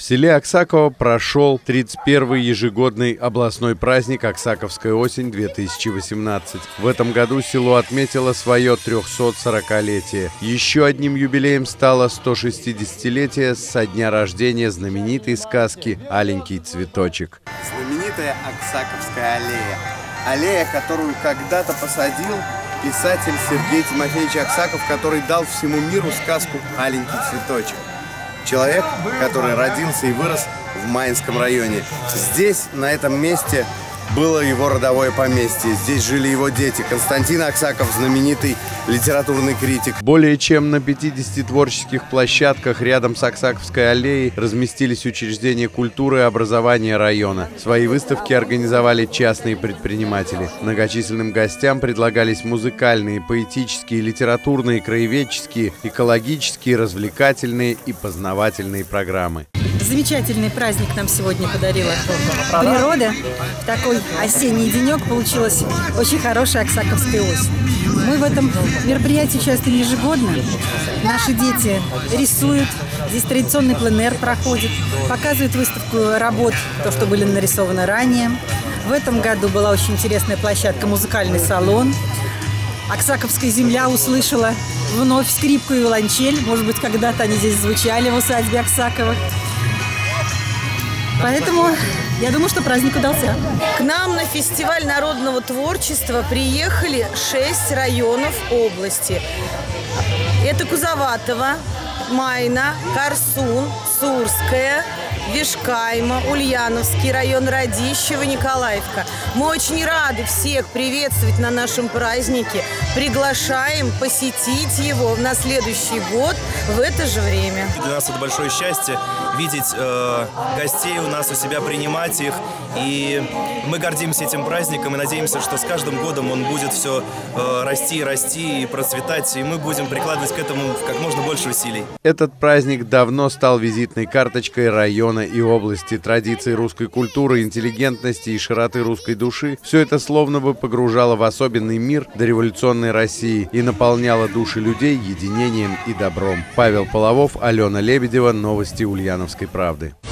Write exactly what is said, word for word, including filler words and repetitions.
селе Аксаково прошел тридцать первый ежегодный областной праздник «Аксаковская осень-две тысячи восемнадцать». В этом году село отметило свое трехсотсорокалетие. Еще одним юбилеем стало сто шестидесятилетие со дня рождения знаменитой сказки «Аленький цветочек». Знаменитая Аксаковская аллея. Аллея, которую когда-то посадил писатель Сергей Тимофеевич Аксаков, который дал всему миру сказку «Аленький цветочек». Человек, который родился и вырос в Маинском районе. Здесь, на этом месте, было его родовое поместье. Здесь жили его дети. Константин Аксаков, знаменитый литературный критик. Более чем на пятидесяти творческих площадках рядом с Аксаковской аллеей разместились учреждения культуры и образования района. Свои выставки организовали частные предприниматели. Многочисленным гостям предлагались музыкальные, поэтические, литературные, краеведческие, экологические, развлекательные и познавательные программы. Замечательный праздник нам сегодня подарила природа. Такой осенний денек, получилась очень хорошая Аксаковская осень. Мы в этом мероприятии участвуем ежегодно. Наши дети рисуют, здесь традиционный пленэр проходит, показывают выставку работ, то, что были нарисованы ранее. В этом году была очень интересная площадка «Музыкальный салон». Аксаковская земля услышала вновь скрипку и виолончель. Может быть, когда-то они здесь звучали в усадьбе Аксаковых. Поэтому я думаю, что праздник удался. К нам на фестиваль народного творчества приехали шесть районов области. Это Кузоватово, Майна, Корсун, Сурская, Вишкайма, Ульяновский район, Радищево, Николаевка. Мы очень рады всех приветствовать на нашем празднике. Приглашаем посетить его на следующий год в это же время. Для нас это большое счастье видеть э, гостей у нас у себя, принимать их. И мы гордимся этим праздником и надеемся, что с каждым годом он будет все э, расти, расти и процветать. И мы будем прикладывать к этому как можно больше усилий. Этот праздник давно стал визитной карточкой района и области. Традиции русской культуры, интеллигентности и широты русской души — все это словно бы погружало в особенный мир дореволюционной России и наполняло души людей единением и добром. Павел Половов, Алена Лебедева. Новости Ульяновской правды.